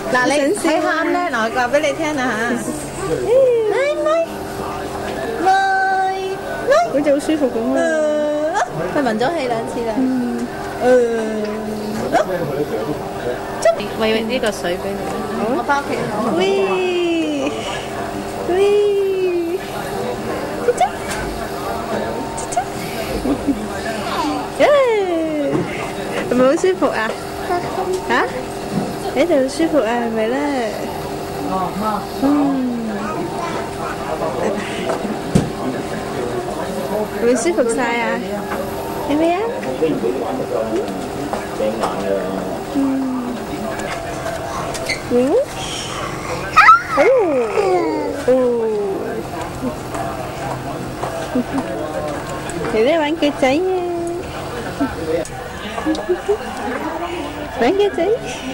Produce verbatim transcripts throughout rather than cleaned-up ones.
嗱，你睇喊咧，嗱，話俾你聽啊嚇。來來來來，好似好舒服咁啊！佢聞咗氣兩次啦。嗯。誒。喂喂，呢個水俾你。好。我翻屋企。喂喂。姐姐。姐姐。耶！係咪好舒服啊？嚇？喺度舒服啊，係咪咧？嗯，係咪舒服晒啊？係咪啊？嗯，嗯，哦，哦，你咧玩腳仔啊？玩腳仔。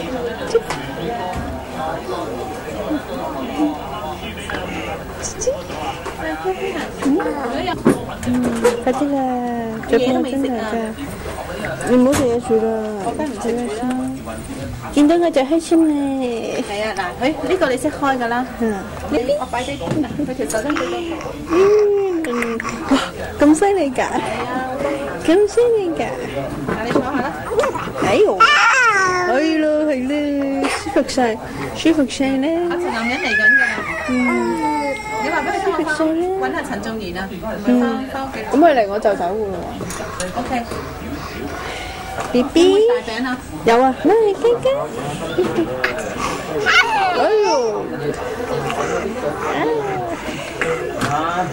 快啲啦，做咩真係㗎？你唔好食嘢住啦，我梗唔食嘢先。見到我就開心咧。係啊，嗱，佢呢個你識開㗎啦。嗯。呢邊我擺低嗱，佢條手巾俾你。嗯，哇，咁犀利㗎！係啊，咁犀利㗎！嗱，你坐下啦。哎呦！係咯係咯，舒服晒，舒服晒咧。阿陳男人嚟緊㗎啦。嗯。你話俾佢聽，我揾下陳仲賢啊。嗯。翻屋企。咁佢嚟我就走㗎喎。O K。B B。大餅啊？有啊，嚟雞雞。哎呦！啊！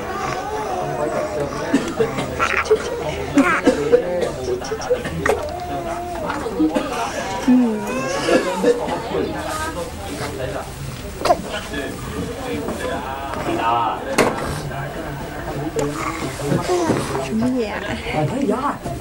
嗯。做乜嘢啊？